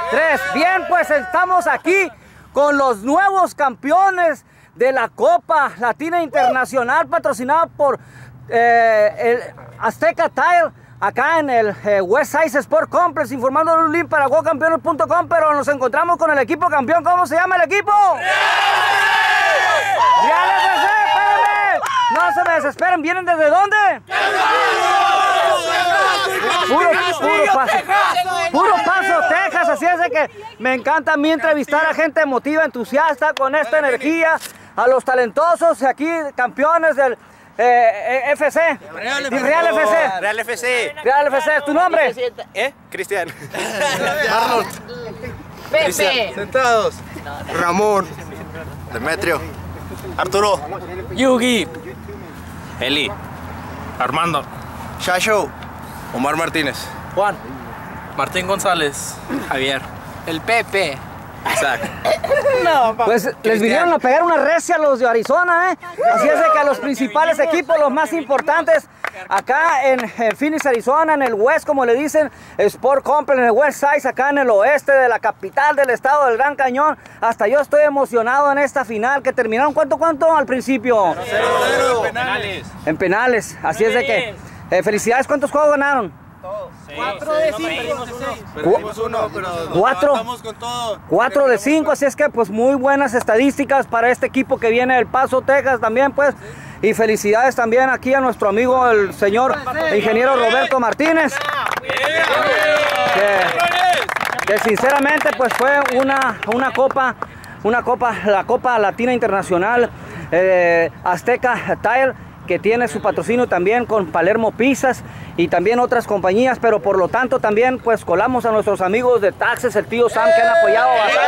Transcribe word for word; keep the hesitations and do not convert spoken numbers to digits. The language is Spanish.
tres. Bien, pues estamos aquí con los nuevos campeones de la Copa Latina Internacional, patrocinada por eh, el Azteca Tile, acá en el eh, West Side Sport Complex, informando un link para go campeones punto com, pero nos encontramos con el equipo campeón. ¿Cómo se llama el equipo? ¡Real F C! ¡Espérenme! No se me desesperen, ¿vienen desde dónde? Puro, puro paso, puro paso, Texas, así es de que me encanta a mí entrevistar a gente emotiva, entusiasta, con esta energía, a los talentosos, aquí campeones del eh, F C, Real F C. Real F C. Real F C, ¿tu nombre? ¿Eh? Cristian. Arnold. Pepe. Sentados. Ramón. Demetrio. Arturo. Yugi. Eli. Armando. Shasho. Omar Martínez. Juan. Martín González. Javier. El Pepe. Isaac. Pues les vinieron a pegar una recia a los de Arizona, ¿eh? Así es de que a los principales equipos, los más importantes, acá en, en Phoenix, Arizona, en el West, como le dicen, Sport Complex, en el West Side, acá en el oeste de la capital del estado del Gran Cañón. Hasta yo estoy emocionado en esta final, que terminaron, ¿cuánto, cuánto al principio? cero cero. Penales. En penales, así es de que, eh, felicidades, ¿cuántos juegos ganaron? Cuatro de cinco. Perdimos uno, pero ¿Cuatro? estamos con todo. cuatro de cinco, así es que pues muy buenas estadísticas para este equipo que viene del Paso, Texas también, pues. Y felicidades también aquí a nuestro amigo el señor ingeniero Roberto Martínez, que, que sinceramente pues fue una, una copa, una copa, la Copa Latina Internacional eh, Azteca Tile, que tiene su patrocinio también con Palermo Pizzas y también otras compañías, pero por lo tanto también pues colamos a nuestros amigos de Taxes, el tío Sam, que han apoyado bastante.